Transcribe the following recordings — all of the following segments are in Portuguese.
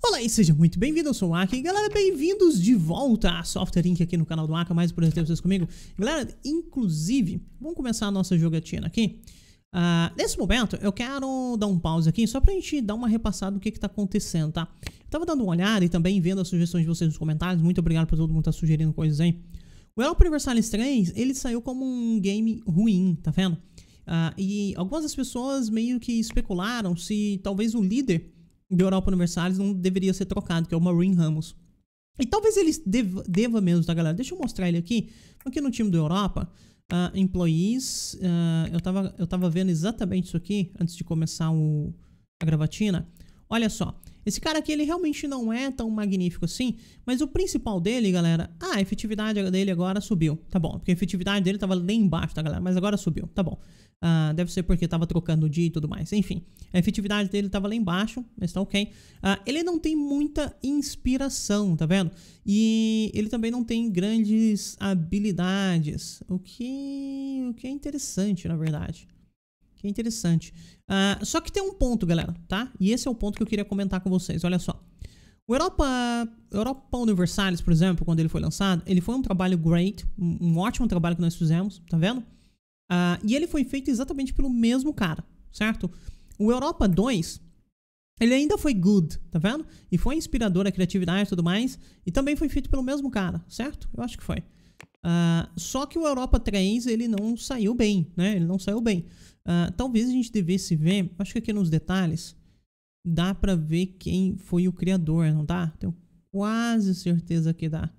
Olá e seja muito bem-vindo, eu sou o Aka e galera, bem-vindos de volta a Software Inc aqui no canal do Aka, mais por ter vocês comigo. Galera, inclusive, vamos começar a nossa jogatina aqui. Nesse momento, eu quero dar um pause aqui só pra gente dar uma repassada do que tá acontecendo, tá? Eu tava dando uma olhada e também vendo as sugestões de vocês nos comentários, muito obrigado por todo mundo estar sugerindo coisas aí. O Europa Universalis 3, ele saiu como um game ruim, tá vendo? E algumas das pessoas meio que especularam se talvez o líder do Europa Universalis não deveria ser trocado, que é o Maureen Ramos. E talvez ele deva mesmo, tá, galera? Deixa eu mostrar ele aqui. Aqui no time do Europa, Employees, eu tava vendo exatamente isso aqui antes de começar a gravatina. Olha só, esse cara aqui, ele realmente não é tão magnífico assim, mas o principal dele, galera, a efetividade dele agora subiu, tá bom, porque a efetividade dele tava lá embaixo, tá, galera, mas agora subiu, tá bom. Deve ser porque tava trocando o dia e tudo mais, enfim, a efetividade dele tava lá embaixo, mas tá ok. Ele não tem muita inspiração, tá vendo? E ele também não tem grandes habilidades, o que é interessante, na verdade. Que é interessante. Só que tem um ponto, galera, tá? E esse é o ponto que eu queria comentar com vocês. Olha só. O Europa Universalis, por exemplo, quando ele foi lançado, ele foi um trabalho great, um ótimo trabalho que nós fizemos, tá vendo? E ele foi feito exatamente pelo mesmo cara, certo? O Europa 2, ele ainda foi good, tá vendo? E foi inspirador a criatividade e tudo mais. E também foi feito pelo mesmo cara, certo? Eu acho que foi. Só que o Europa 3, ele não saiu bem, né? Ele não saiu bem. Talvez a gente devesse ver, acho que aqui nos detalhes dá pra ver quem foi o criador, não dá? Tenho quase certeza que dá.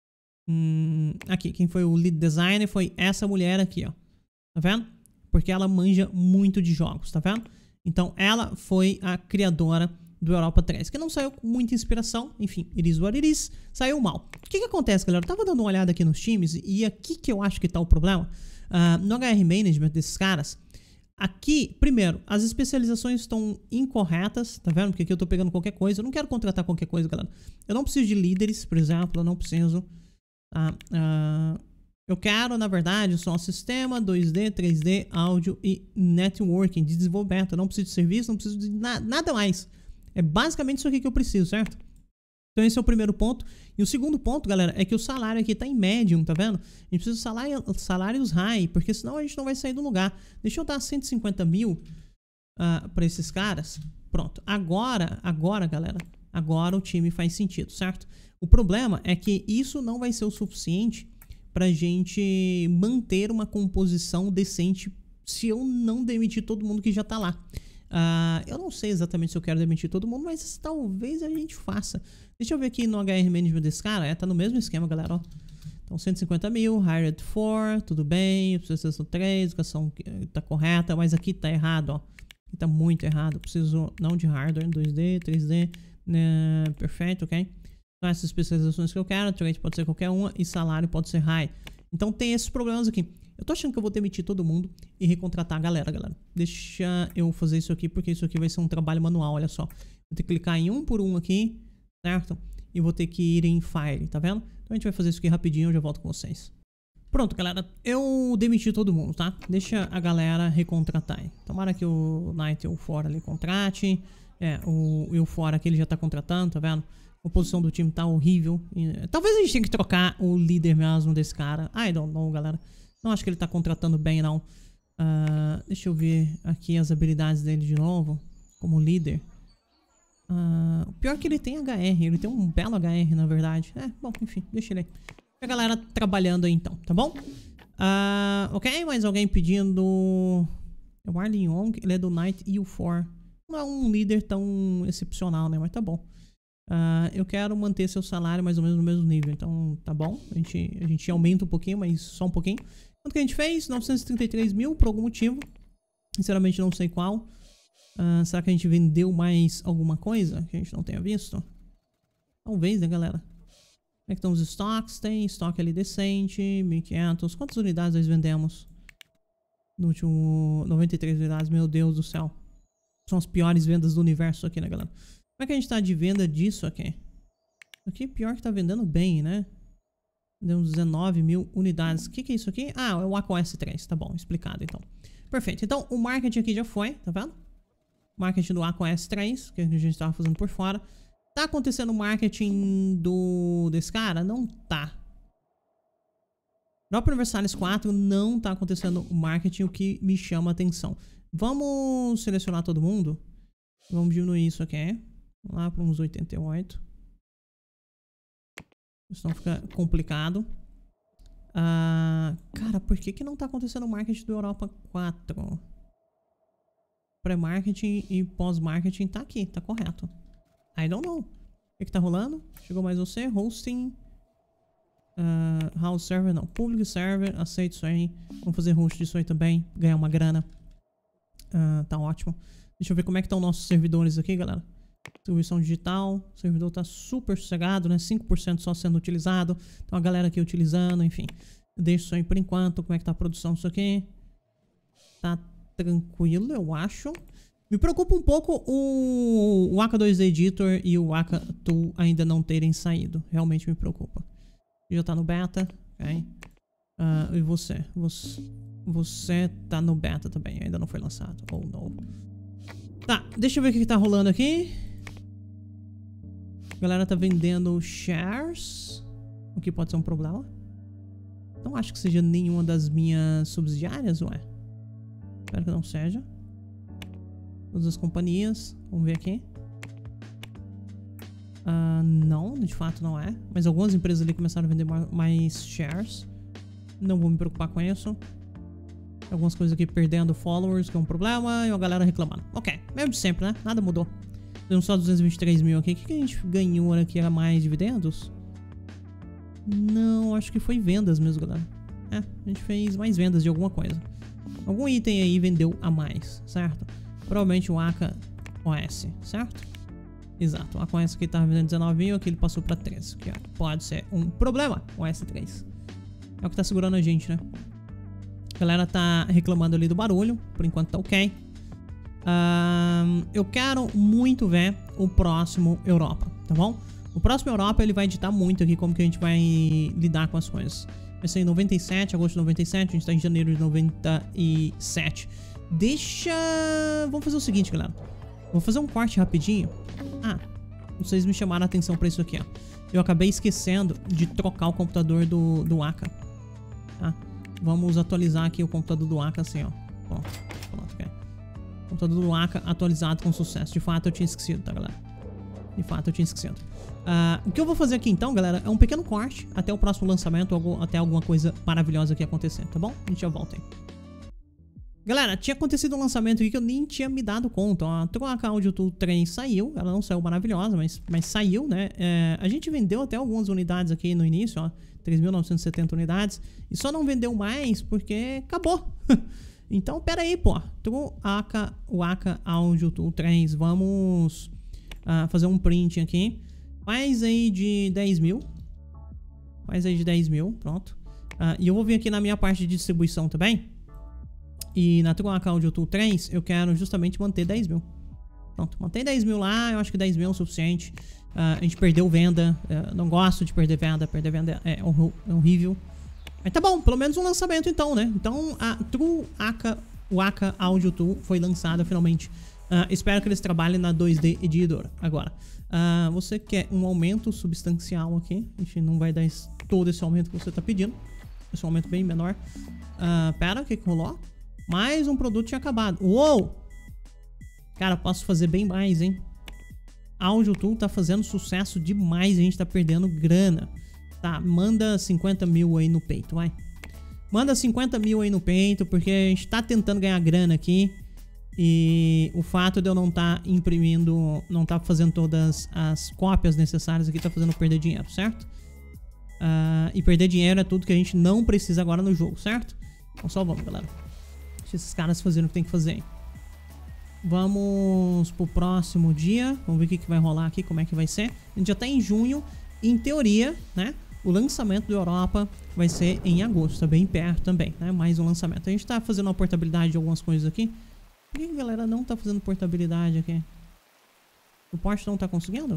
Aqui, quem foi o lead designer foi essa mulher aqui, ó. Tá vendo? Porque ela manja muito de jogos, tá vendo? Então ela foi a criadora do Europa 3, que não saiu com muita inspiração, enfim, it is what it is, saiu mal. O que acontece, galera? Eu tava dando uma olhada aqui nos times e aqui que eu acho que tá o problema. No HR Management desses caras, aqui, primeiro, as especializações estão incorretas, tá vendo? Porque aqui eu tô pegando qualquer coisa, eu não quero contratar qualquer coisa, galera. Eu não preciso de líderes, por exemplo, eu não preciso. Eu quero, na verdade, só um sistema, 2D, 3D, áudio e networking de desenvolvimento. Eu não preciso de serviço, não preciso de nada mais. É basicamente isso aqui que eu preciso, certo? Então esse é o primeiro ponto. E o segundo ponto, galera, é que o salário aqui tá em medium, tá vendo? A gente precisa de salários high, porque senão a gente não vai sair do lugar. Deixa eu dar 150 mil pra esses caras. Pronto. Agora, galera, agora o time faz sentido, certo? O problema é que isso não vai ser o suficiente pra gente manter uma composição decente se eu não demitir todo mundo que já tá lá. Eu não sei exatamente se eu quero demitir todo mundo, mas talvez a gente faça. Deixa eu ver aqui no HR Management desse cara. Tá no mesmo esquema, galera, ó. Então 150 mil, hired 4, tudo bem. Preciso 3, educação tá correta, mas aqui tá errado, ó. Aqui tá muito errado. Preciso não de hardware, 2D, 3D, né? Perfeito, ok? Então essas especializações que eu quero, trade pode ser qualquer uma e salário pode ser high. Então tem esses problemas aqui. Eu tô achando que eu vou demitir todo mundo e recontratar a galera. Deixa eu fazer isso aqui, porque isso aqui vai ser um trabalho manual, olha só. Vou ter que clicar em um por um aqui, certo? E vou ter que ir em File, tá vendo? Então a gente vai fazer isso aqui rapidinho, eu já volto com vocês. Pronto, galera, eu demiti todo mundo, tá? Deixa a galera recontratar aí. Tomara que o Night e o Fora ali contrate. O Fora aqui ele já tá contratando, tá vendo? A posição do time tá horrível. Talvez a gente tenha que trocar o líder mesmo desse cara. I don't know, galera. Não acho que ele tá contratando bem, não. Deixa eu ver aqui as habilidades dele de novo. Como líder. O pior é que ele tem HR. Ele tem um belo HR, na verdade. Bom, enfim, deixa ele aí. A galera trabalhando aí, então, tá bom? Ok, mais alguém pedindo... O Arlen Young, ele é do Night e o 4. Não é um líder tão excepcional, né? Mas tá bom. Eu quero manter seu salário mais ou menos no mesmo nível. Então, tá bom. A gente aumenta um pouquinho, mas só um pouquinho. Quanto que a gente fez? 933 mil por algum motivo. Sinceramente não sei qual. Será que a gente vendeu mais alguma coisa que a gente não tenha visto? Talvez, né, galera? Como é que estão os estoques? Tem estoque ali decente, 1.500. Quantas unidades nós vendemos? No último... 93 unidades, meu Deus do céu. São as piores vendas do universo aqui, né, galera? Como é que a gente tá de venda disso aqui? Aqui pior que tá vendendo bem, né? Deu 19 mil unidades. O que é isso aqui? É o ACOS 3. Tá bom, explicado então. Perfeito. Então o marketing aqui já foi, tá vendo? Marketing do ACOS 3, que a gente tava fazendo por fora. Tá acontecendo o marketing desse cara? Não tá. Drop Universalis 4 não tá acontecendo o marketing, o que me chama a atenção. Vamos selecionar todo mundo. Vamos diminuir isso aqui. Vamos lá para uns 88. Senão fica complicado. Cara, por que não tá acontecendo o marketing do Europa 4? Pré-marketing e pós-marketing tá aqui, tá correto. I don't know. O que tá rolando? Chegou mais você? Hosting. House server, não. Public server, aceito isso aí. Vamos fazer host disso aí também. Ganhar uma grana. Tá ótimo. Deixa eu ver como é que estão nossos servidores aqui, galera. Distribuição digital. O servidor tá super sossegado, né? 5% só sendo utilizado. Então a galera aqui utilizando, enfim. Deixa isso aí por enquanto. Como é que tá a produção disso aqui? Tá tranquilo, eu acho. Me preocupa um pouco o Aka 2D Editor e o Aka Tool ainda não terem saído. Realmente me preocupa. Já tá no beta, ok? E você? Você tá no beta também, ainda não foi lançado. Oh, não. Tá, deixa eu ver o que tá rolando aqui. A galera tá vendendo shares, o que pode ser um problema. Não acho que seja nenhuma das minhas subsidiárias, ué. Espero que não seja. Todas as companhias. Vamos ver aqui. Não, de fato não é. Mas algumas empresas ali começaram a vender mais shares. Não vou me preocupar com isso. Algumas coisas aqui perdendo followers, que é um problema. E a galera reclamando. Ok, mesmo de sempre, né? Nada mudou. Temos só 223 mil aqui. O que a gente ganhou aqui? Era mais dividendos? Não, acho que foi vendas mesmo, galera. A gente fez mais vendas de alguma coisa. Algum item aí vendeu a mais, certo? Provavelmente o Aka OS, certo? Exato, o Aka OS aqui tava vendendo 19 mil, aqui ele passou pra 13, que pode ser um problema, o S3. É o que tá segurando a gente, né? A galera tá reclamando ali do barulho, por enquanto tá ok. Eu quero muito ver o próximo Europa, tá bom? O próximo Europa ele vai ditar muito aqui como que a gente vai lidar com as coisas. Vai ser em 97, agosto de 97, a gente tá em janeiro de 97. Vamos fazer o seguinte, galera. Vou fazer um corte rapidinho. Vocês me chamaram a atenção pra isso aqui, ó. Eu acabei esquecendo de trocar o computador do Aka. Tá? Vamos atualizar aqui o computador do Aka assim, ó. Pronto, ok. Computador do Aka atualizado com sucesso. De fato, eu tinha esquecido, tá, galera? De fato, eu tinha esquecido. O que eu vou fazer aqui então, galera, é um pequeno corte até o próximo lançamento, até alguma coisa maravilhosa aqui acontecer, tá bom? A gente já volta aí. Galera, tinha acontecido um lançamento aqui que eu nem tinha me dado conta. A Tron Audio Tool 3 saiu, ela não saiu maravilhosa, mas saiu, né? A gente vendeu até algumas unidades aqui no início, ó, 3.970 unidades, e só não vendeu mais porque acabou. Então, pera aí, pô. O Aka Audio Tool 3, vamos fazer um print aqui. Mais aí de 10 mil. Mais aí de 10 mil, pronto. E eu vou vir aqui na minha parte de distribuição também. E na Tron Audio Tool 3, eu quero justamente manter 10 mil. Pronto, mantém 10 mil lá, eu acho que 10 mil é o suficiente. A gente perdeu venda, não gosto de perder venda é horrível. Mas tá bom, pelo menos um lançamento então, né? Então o Aka Audio Tool foi lançado finalmente. Espero que eles trabalhem na 2D Editor agora. Você quer um aumento substancial aqui? A gente não vai dar todo esse aumento que você tá pedindo. Esse aumento bem menor. Pera, o que rolou? Mais um produto tinha acabado. Uou! Cara, posso fazer bem mais, hein? Audio Tool tá fazendo sucesso demais. A gente tá perdendo grana. Tá, manda 50 mil aí no peito, vai. Manda 50 mil aí no peito, porque a gente tá tentando ganhar grana aqui. E o fato de eu não tá imprimindo, não tá fazendo todas as cópias necessárias aqui, tá fazendo perder dinheiro, certo? E perder dinheiro é tudo que a gente não precisa agora no jogo, certo? Então só vamos, galera. Deixa esses caras fazerem o que tem que fazer. Vamos pro próximo dia. Vamos ver o que vai rolar aqui, como é que vai ser. A gente já tá em junho. Em teoria, né? O lançamento da Europa vai ser em agosto. Tá bem perto também, né? Mais um lançamento. A gente tá fazendo uma portabilidade de algumas coisas aqui. Por que a galera não tá fazendo portabilidade aqui? O Porsche não tá conseguindo?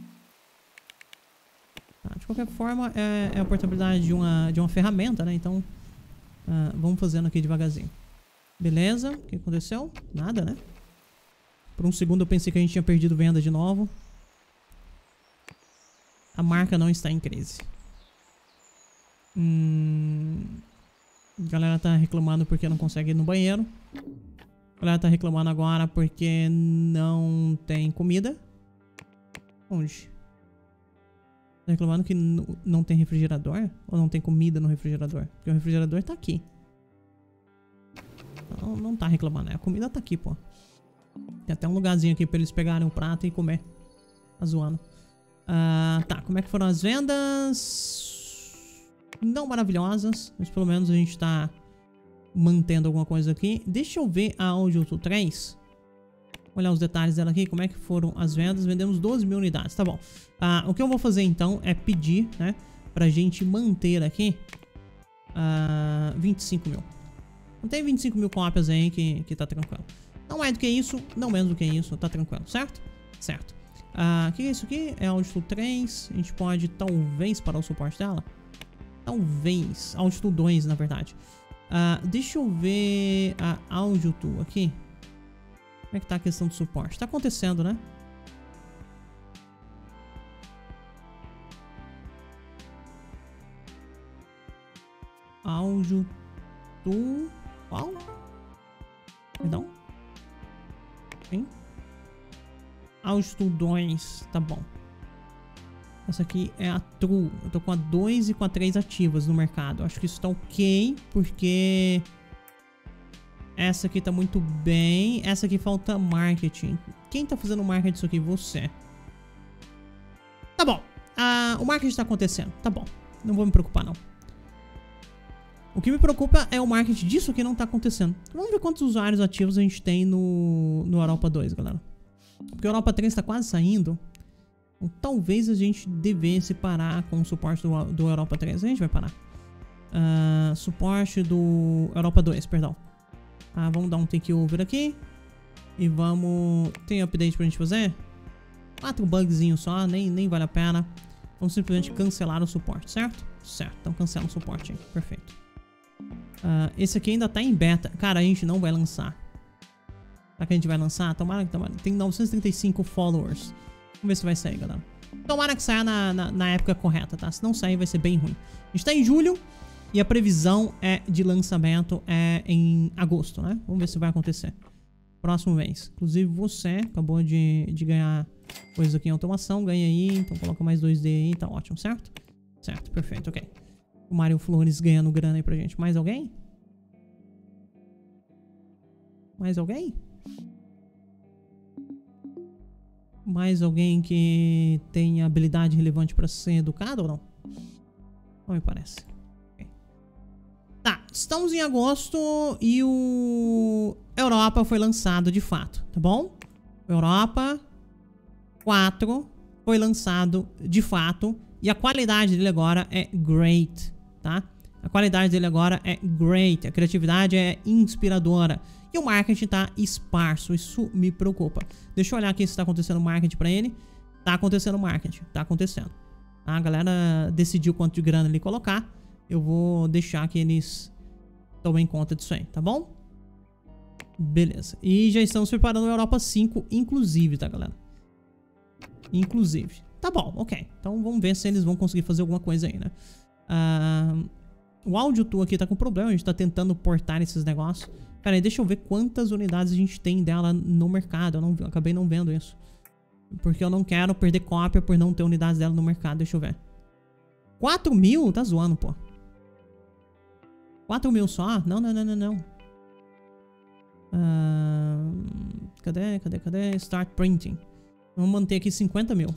De qualquer forma, é a portabilidade de uma ferramenta, né? Então, vamos fazendo aqui devagarzinho. Beleza, o que aconteceu? Nada, né? Por um segundo eu pensei que a gente tinha perdido venda de novo. A marca não está em crise. A galera tá reclamando porque não consegue ir no banheiro. A galera tá reclamando agora porque não tem comida. Onde? Tá reclamando que não tem refrigerador? Ou não tem comida no refrigerador? Porque o refrigerador tá aqui. Não tá reclamando, né? A comida tá aqui, pô. Tem até um lugarzinho aqui pra eles pegarem o prato e comer. Tá zoando. Tá, como é que foram as vendas? Não maravilhosas, mas pelo menos a gente tá mantendo alguma coisa aqui. Deixa eu ver a Audio 3. Olhar os detalhes dela aqui, como é que foram as vendas. Vendemos 12 mil unidades, tá bom. O que eu vou fazer então é pedir, né, pra gente manter aqui 25 mil. Não tem 25 mil cópias aí que tá tranquilo. Não é do que isso, não menos do que isso, tá tranquilo, certo? Certo. O que é isso aqui? É Audio 3. A gente pode talvez parar o suporte dela. Talvez. Audio 2, na verdade. Deixa eu ver a Audio aqui. Como é que tá a questão do suporte? Tá acontecendo, né? Audio qual? Perdão? Sim. Audio 2, tá bom. Essa aqui é a True. Eu tô com a 2 e com a 3 ativas no mercado. Acho que isso tá ok, porque essa aqui tá muito bem. Essa aqui falta marketing. Quem tá fazendo marketing disso aqui? Você. Tá bom. O marketing tá acontecendo. Tá bom. Não vou me preocupar, não. O que me preocupa é o marketing disso aqui não tá acontecendo. Vamos ver quantos usuários ativos a gente tem no Europa 2, galera. Porque o Europa 3 tá quase saindo. Então, talvez a gente devesse parar com o suporte do Europa 3. A gente vai parar. Suporte do Europa 2, perdão. Vamos dar um takeover aqui. E vamos... Tem update pra gente fazer? 4 bugzinhos só, nem vale a pena. Vamos simplesmente cancelar o suporte, certo? Certo, então cancela o suporte aí. Perfeito. Esse aqui ainda tá em beta. Cara, a gente não vai lançar. Será que a gente vai lançar? Tomara que tem 935 followers. Vamos ver se vai sair, galera. Tomara que saia na época correta, tá? Se não sair, vai ser bem ruim. A gente tá em julho e a previsão de lançamento é em agosto, né? Vamos ver se vai acontecer. Próximo mês. Inclusive, você acabou de ganhar coisas aqui em automação. Ganha aí, então coloca mais 2D aí. Tá ótimo, certo? Certo, perfeito, ok. O Mário Flores ganhando grana aí pra gente. Mais alguém? Mais alguém? Mais alguém que tem habilidade relevante pra ser educado ou não? Não me parece. Okay. Tá, estamos em agosto e o Europa foi lançado de fato, tá bom? O Europa 4 foi lançado de fato e a qualidade dele agora é great, tá? A qualidade dele agora é great, a criatividade é inspiradora. E o marketing tá esparso, isso me preocupa. Deixa eu olhar aqui se tá acontecendo marketing pra ele. Tá acontecendo marketing, tá acontecendo. A galera decidiu quanto de grana ele colocar. Eu vou deixar que eles tomem conta disso aí, tá bom? Beleza. E já estamos preparando a Europa 5, inclusive, tá, galera? Inclusive. Tá bom, ok. Então vamos ver se eles vão conseguir fazer alguma coisa aí, né? O Audio aqui tá com problema, a gente tá tentando portar esses negócios. Pera aí, deixa eu ver quantas unidades a gente tem dela no mercado. Eu acabei não vendo isso. Porque eu não quero perder cópia por não ter unidades dela no mercado. Deixa eu ver. 4 mil? Tá zoando, pô. 4 mil só? Não. Cadê? Start printing. Vamos manter aqui 50 mil.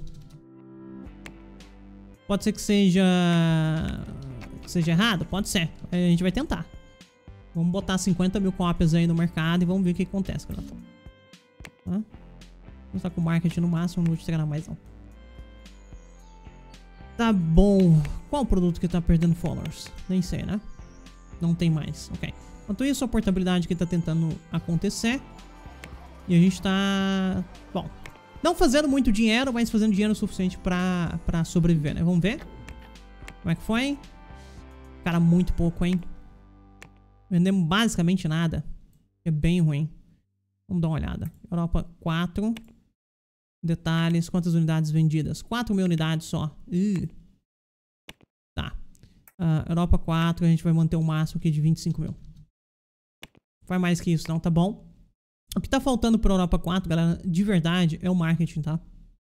Pode ser que seja errado? Pode ser. A gente vai tentar. Vamos botar 50 mil cópias aí no mercado e vamos ver o que acontece, galera. Vamos estar com o marketing no máximo, não vou te entregar mais não. Tá bom. Qual produto que tá perdendo followers? Nem sei, né? Não tem mais, ok. Enquanto isso, a portabilidade que tá tentando acontecer. E a gente tá... Bom, não fazendo muito dinheiro, mas fazendo dinheiro o suficiente pra sobreviver, né? Vamos ver como é que foi. Cara, muito pouco, hein? Vendemos basicamente nada. É bem ruim. Vamos dar uma olhada. Europa 4. Detalhes, quantas unidades vendidas? 4.000 unidades só. Tá. Europa 4, a gente vai manter o máximo aqui de 25.000. Vai mais que isso não, tá bom? O que tá faltando pra Europa 4, galera, de verdade, é o marketing, tá?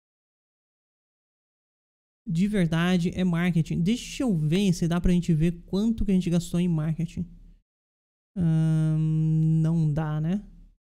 De verdade, é marketing. Deixa eu ver se dá pra gente ver quanto que a gente gastou em marketing. Não dá, né?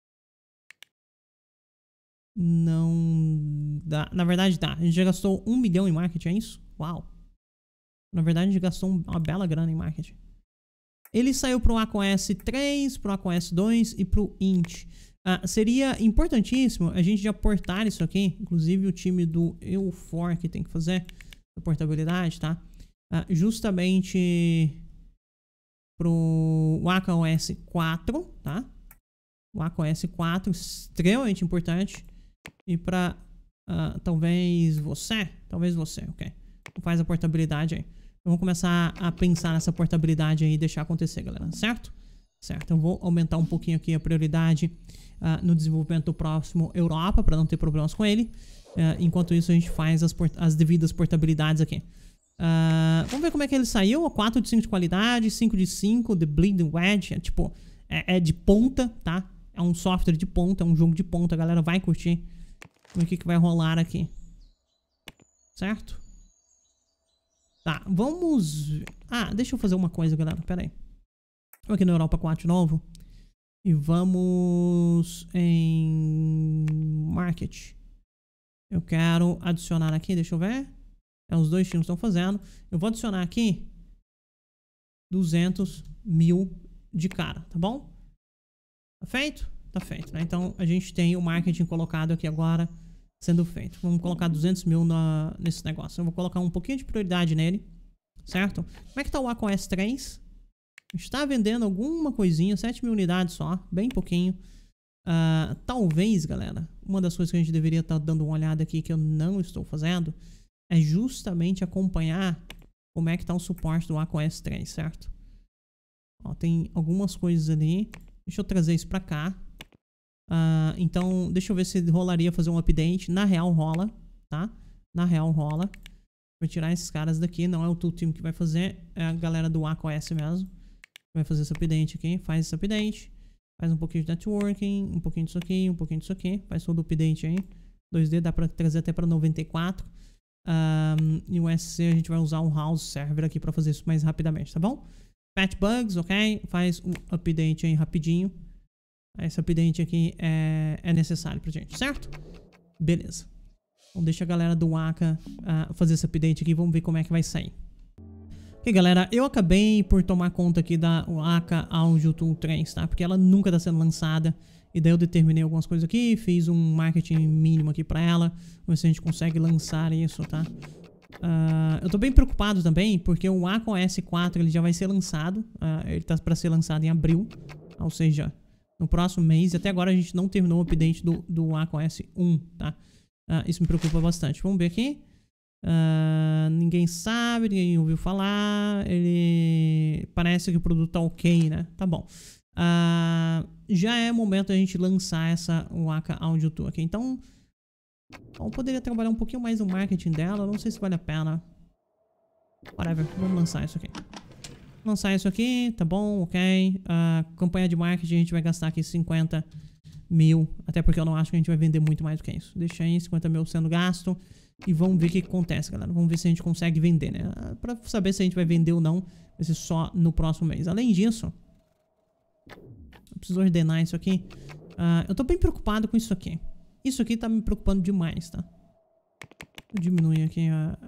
Não dá. Na verdade, dá. A gente já gastou 1 milhão em marketing, é isso? Uau. Na verdade, a gente gastou uma bela grana em marketing. Ele saiu pro macOS 3, pro macOS 2 e pro Int. Seria importantíssimo a gente já portar isso aqui. Inclusive o time do EU4 que tem que fazer a portabilidade, tá? Justamente pro macOS 4, tá? O macOS 4, extremamente importante. E pra talvez você, ok. Faz a portabilidade aí. Vamos começar a pensar nessa portabilidade aí e deixar acontecer, galera, certo? Certo, eu vou aumentar um pouquinho aqui a prioridade no desenvolvimento do próximo Europa, para não ter problemas com ele. Enquanto isso, a gente faz as devidas portabilidades aqui. Vamos ver como é que ele saiu. 4 de 5 de qualidade, 5 de 5, The Bleeding Wedge. É de ponta, tá? É um software de ponta, é um jogo de ponta, a galera vai curtir. Vamos ver o que vai rolar aqui. Certo? Tá, vamos... deixa eu fazer uma coisa, galera, pera aí. Vamos aqui no Europa 4 de novo. E vamos em... Market. Eu quero adicionar aqui, deixa eu ver. Os dois times estão fazendo. Eu vou adicionar aqui 200.000 de cara, tá bom? Tá feito? Tá feito, né? Então a gente tem o marketing colocado aqui agora sendo feito. Vamos colocar 200.000 nesse negócio. Eu vou colocar um pouquinho de prioridade nele, certo? Como é que tá o macOS 3? Está vendendo alguma coisinha, 7.000 unidades só, bem pouquinho. Talvez, galera, uma das coisas que a gente deveria estar dando uma olhada aqui que eu não estou fazendo é justamente acompanhar como é que tá o suporte do macOS 3, certo? Ó, tem algumas coisas ali. Deixa eu trazer isso pra cá. Então, deixa eu ver se rolaria fazer um update. Na real rola, tá? Na real rola. Vou tirar esses caras daqui. Não é o Tool Team que vai fazer, é a galera do macOS mesmo. Vai fazer esse update aqui. Faz esse update. Faz um pouquinho de networking, um pouquinho disso aqui, um pouquinho disso aqui. Faz todo o update aí. 2D dá pra trazer até pra 94. E o SC a gente vai usar um house server aqui pra fazer isso mais rapidamente, tá bom? Patch bugs, ok? Faz um update aí rapidinho. Esse update aqui é necessário pra gente, certo? Beleza. Então deixa a galera do Waka fazer esse update aqui. Vamos ver como é que vai sair. Ok, galera, eu acabei por tomar conta aqui da Waka Audio Tool 3, tá? Porque ela nunca tá sendo lançada. E daí eu determinei algumas coisas aqui, fiz um marketing mínimo aqui pra ela. Vamos ver se a gente consegue lançar isso, tá? Eu tô bem preocupado também, porque o macOS 4 ele já vai ser lançado. Ele tá pra ser lançado em abril, ou seja, no próximo mês. E até agora a gente não terminou o update do macOS 1, tá? Isso me preocupa bastante. Vamos ver aqui. Ninguém sabe, ninguém ouviu falar. Ele... Parece que o produto tá ok, né? Tá bom. Já é momento a gente lançar essa Waka Audio Tool aqui. Então, eu poderia trabalhar um pouquinho mais no marketing dela. Não sei se vale a pena. Whatever, vamos lançar isso aqui. Lançar isso aqui, tá bom, ok. Campanha de marketing a gente vai gastar aqui 50.000. Até porque eu não acho que a gente vai vender muito mais do que isso. Deixa aí 50.000 sendo gasto. E vamos ver o que acontece, galera. Vamos ver se a gente consegue vender, né? Pra saber se a gente vai vender ou não, vai ser só no próximo mês. Além disso, eu preciso ordenar isso aqui. Eu tô bem preocupado com isso aqui. Isso aqui tá me preocupando demais, tá? Vou diminuir aqui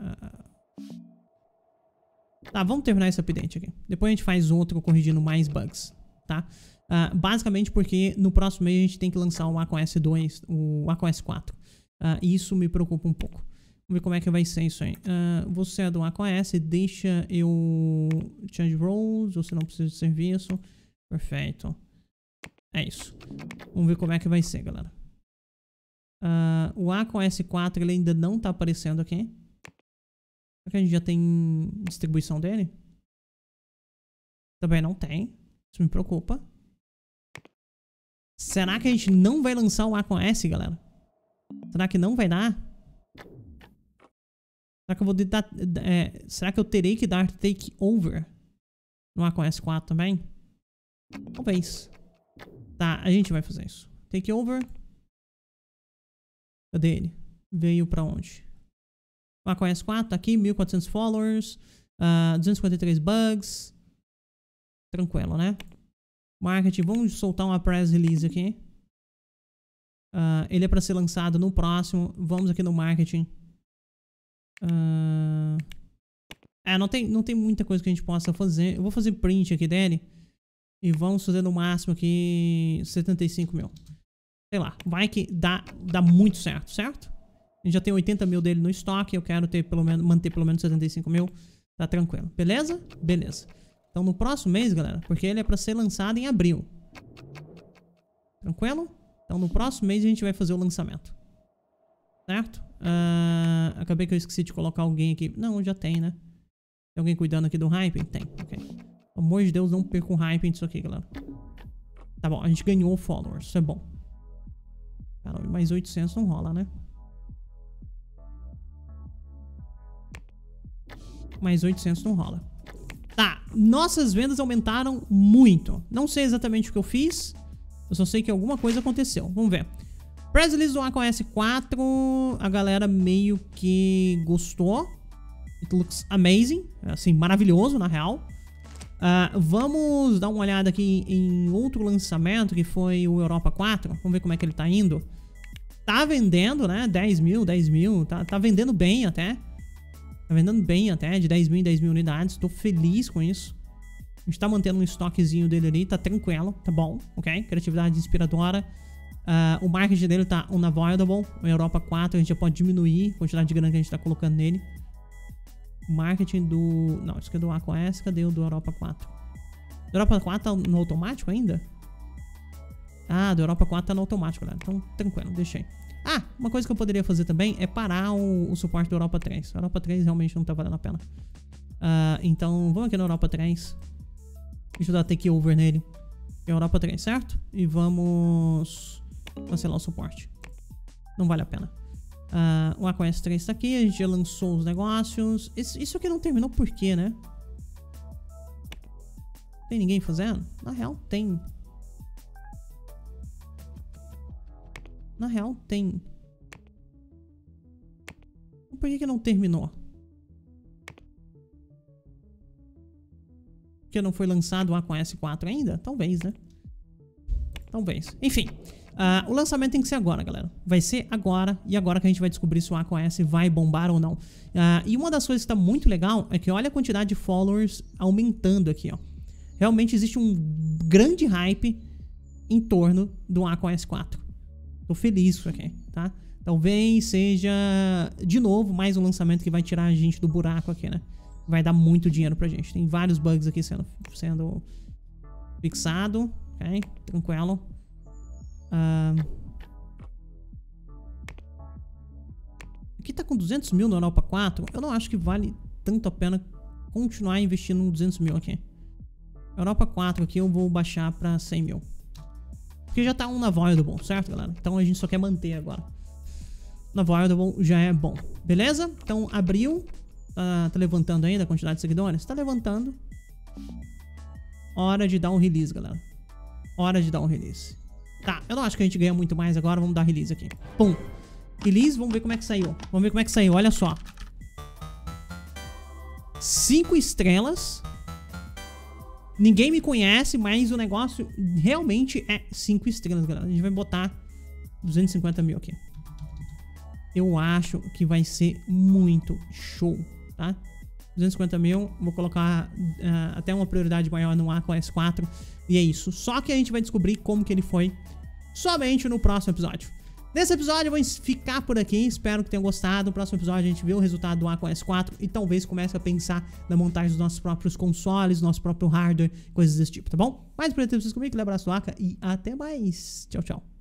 Tá, vamos terminar esse update aqui. Depois a gente faz outro corrigindo mais bugs, tá? Basicamente porque no próximo mês a gente tem que lançar o macOS 2, o macOS 4. E isso me preocupa um pouco. Vamos ver como é que vai ser isso aí. Você é do macOS, deixa eu change roles, você não precisa de serviço. Perfeito. É isso. Vamos ver como é que vai ser, galera. O macOS 4 ele ainda não tá aparecendo aqui. Será que a gente já tem distribuição dele? Também não tem. Isso me preocupa. Será que a gente não vai lançar o macOS, galera? Será que não vai dar? Será que eu vou dar... será que eu terei que dar takeover no macOS 4 também? Talvez. Tá, a gente vai fazer isso. Takeover. Cadê ele? Veio pra onde? macOS 4 tá aqui, 1400 followers, 253 bugs. Tranquilo, né? Marketing, vamos soltar uma press release aqui. Ele é pra ser lançado no próximo. Vamos aqui no marketing. Não tem muita coisa que a gente possa fazer. Eu vou fazer print aqui dele. E vamos fazer no máximo aqui 75 mil. Sei lá, vai que dá muito certo, certo? A gente já tem 80 mil dele no estoque. Eu quero ter manter pelo menos 75 mil. Tá tranquilo, beleza? Beleza. Então no próximo mês, galera, porque ele é pra ser lançado em abril. Tranquilo? Então no próximo mês a gente vai fazer o lançamento. Certo? Acabei que eu esqueci de colocar alguém aqui. Não, já tem, né? Tem alguém cuidando aqui do hype? Tem, ok. Pelo amor de Deus, não perca o hype disso aqui, galera. Tá bom, a gente ganhou followers, isso é bom. Caramba, mais 800 não rola, né? Mais 800 não rola. Tá, nossas vendas aumentaram muito. Não sei exatamente o que eu fiz. Eu só sei que alguma coisa aconteceu. Vamos ver. Press release do macOS 4. A galera meio que gostou. It looks amazing. Assim, maravilhoso, na real. Vamos dar uma olhada aqui em outro lançamento, que foi o Europa 4. Vamos ver como é que ele tá indo. Tá vendendo, né? 10 mil. Tá vendendo bem até. Tá vendendo bem até, de 10 mil em 10 mil unidades. Tô feliz com isso. A gente tá mantendo um estoquezinho dele ali, tá tranquilo, tá bom, ok? Criatividade inspiradora. O marketing dele tá unavoidable. O Europa 4 a gente já pode diminuir a quantidade de grana que a gente tá colocando nele. O marketing do... Não, isso aqui é do macOS, cadê o do Europa 4? O Europa 4 tá no automático ainda? Do Europa 4 tá no automático, galera. Então, tranquilo, deixei. Uma coisa que eu poderia fazer também é parar o suporte do Europa 3. O Europa 3 realmente não tá valendo a pena. Então, vamos aqui no Europa 3. Deixa eu dar takeover nele. É Europa 3, certo? E vamos cancelar o suporte. Não vale a pena. O macOS 3 tá aqui. A gente já lançou os negócios. Isso aqui não terminou por quê, né? Tem ninguém fazendo? Na real, tem. Na real, tem. Por que não terminou? Porque não foi lançado o macOS 4 ainda? Talvez, né? Talvez. Enfim. O lançamento tem que ser agora, galera. Vai ser agora. E agora que a gente vai descobrir se o macOS vai bombar ou não. E uma das coisas que tá muito legal é que olha a quantidade de followers aumentando aqui, ó. Realmente existe um grande hype em torno do macOS 4. Tô feliz com isso aqui, tá? Talvez seja, de novo, mais um lançamento que vai tirar a gente do buraco aqui, né? Vai dar muito dinheiro pra gente. Tem vários bugs aqui sendo fixado, ok? Tranquilo. Aqui tá com 200 mil no Europa 4. Eu não acho que vale tanto a pena continuar investindo em 200 mil aqui. Europa 4 aqui eu vou baixar pra 100 mil. Porque já tá unavoidable, certo, galera? Então a gente só quer manter agora. Unavoidable já é bom. Beleza? Então abriu. Tá levantando ainda a quantidade de seguidores? Tá levantando. Hora de dar um release, galera. Hora de dar um release. Tá, eu não acho que a gente ganha muito mais agora. Vamos dar release aqui. Pum. Release, vamos ver como é que saiu. Vamos ver como é que saiu, olha só. 5 estrelas. Ninguém me conhece, mas o negócio realmente é 5 estrelas, galera. A gente vai botar 250 mil aqui. Eu acho que vai ser muito show, tá? 250 mil, vou colocar até uma prioridade maior no macOS 4. E é isso. Só que a gente vai descobrir como que ele foi somente no próximo episódio. Nesse episódio eu vou ficar por aqui, espero que tenham gostado. No próximo episódio a gente vê o resultado do macOS 4 e talvez comece a pensar na montagem dos nossos próprios consoles, nosso próprio hardware, coisas desse tipo, tá bom? Mais por ter vocês comigo, aquele abraço do Aka e até mais. Tchau, tchau.